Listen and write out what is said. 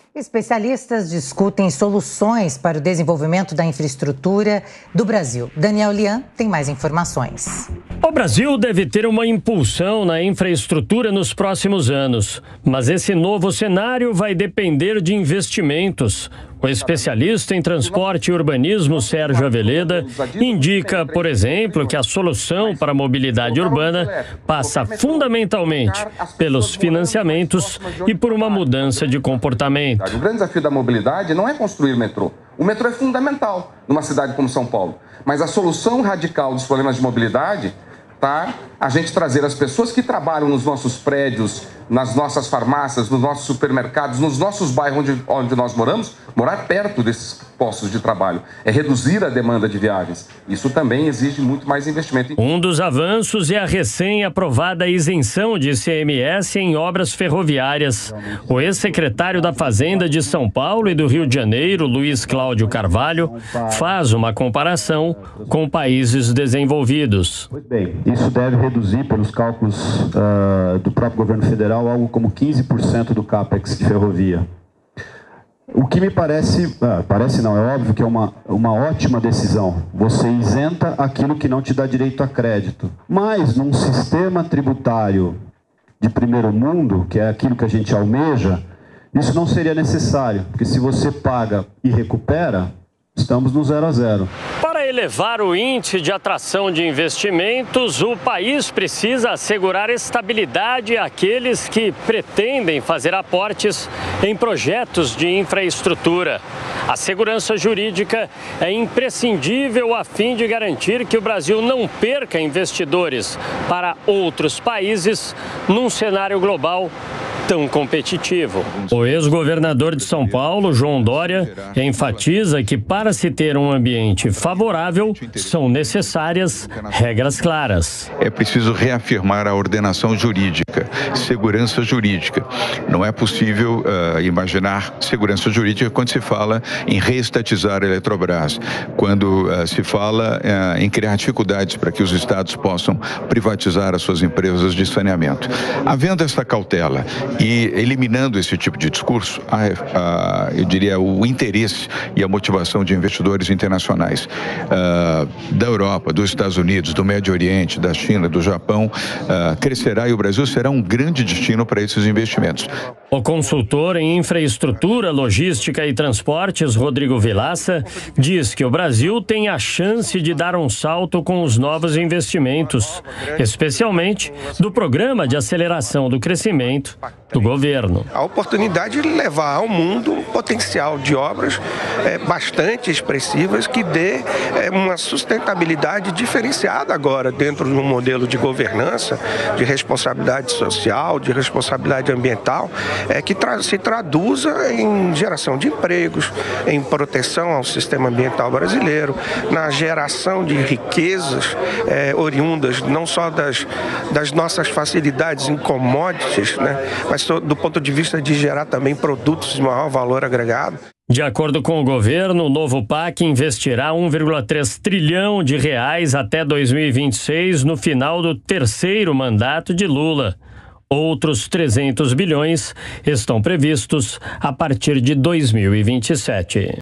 Especialistas discutem soluções para o desenvolvimento da infraestrutura do Brasil. Daniel Lian tem mais informações. O Brasil deve ter uma impulsão na infraestrutura nos próximos anos, mas esse novo cenário vai depender de investimentos. O especialista em transporte e urbanismo, Sérgio Aveleda, indica, por exemplo, que a solução para a mobilidade urbana passa fundamentalmente pelos financiamentos e por uma mudança de comportamento. O grande desafio da mobilidade não é construir metrô. O metrô é fundamental numa cidade como São Paulo, mas a solução radical dos problemas de mobilidade está a gente trazer as pessoas que trabalham nos nossos prédios, nas nossas farmácias, nos nossos supermercados, nos nossos bairros onde nós moramos, morar perto desses postos de trabalho. É reduzir a demanda de viagens. Isso também exige muito mais investimento. Um dos avanços é a recém-aprovada isenção de ICMS em obras ferroviárias. O ex-secretário da Fazenda de São Paulo e do Rio de Janeiro, Luiz Cláudio Carvalho, faz uma comparação com países desenvolvidos. Pois bem, isso deve reduzir, pelos cálculos do próprio governo federal, algo como 15% do CAPEX de ferrovia. O que me parece não, é óbvio que é uma ótima decisão. Você isenta aquilo que não te dá direito a crédito. Mas num sistema tributário de primeiro mundo, que é aquilo que a gente almeja, isso não seria necessário, porque se você paga e recupera, estamos no 0 a 0. Para elevar o índice de atração de investimentos, o país precisa assegurar estabilidade àqueles que pretendem fazer aportes em projetos de infraestrutura. A segurança jurídica é imprescindível a fim de garantir que o Brasil não perca investidores para outros países num cenário global tão competitivo. O ex-governador de São Paulo, João Dória, enfatiza que para se ter um ambiente favorável, são necessárias regras claras. É preciso reafirmar a ordenação jurídica, segurança jurídica. Não é possível imaginar segurança jurídica quando se fala em reestatizar a Eletrobras, quando se fala em criar dificuldades para que os estados possam privatizar as suas empresas de saneamento. Havendo essa cautela e eliminando esse tipo de discurso, eu diria, o interesse e a motivação de investidores internacionais da Europa, dos Estados Unidos, do Médio Oriente, da China, do Japão, crescerá e o Brasil será um grande destino para esses investimentos. O consultor em infraestrutura, logística e transportes, Rodrigo Vilaça, diz que o Brasil tem a chance de dar um salto com os novos investimentos, especialmente do Programa de Aceleração do Crescimento do governo. A oportunidade de levar ao mundo um potencial de obras bastante expressivas que dê uma sustentabilidade diferenciada agora dentro de um modelo de governança, de responsabilidade social, de responsabilidade ambiental, que se traduza em geração de empregos, em proteção ao sistema ambiental brasileiro, na geração de riquezas oriundas não só das nossas facilidades em commodities, né, mas do ponto de vista de gerar também produtos de maior valor agregado. De acordo com o governo, o novo PAC investirá 1,3 trilhão de reais até 2026, no final do terceiro mandato de Lula. Outros 300 bilhões estão previstos a partir de 2027.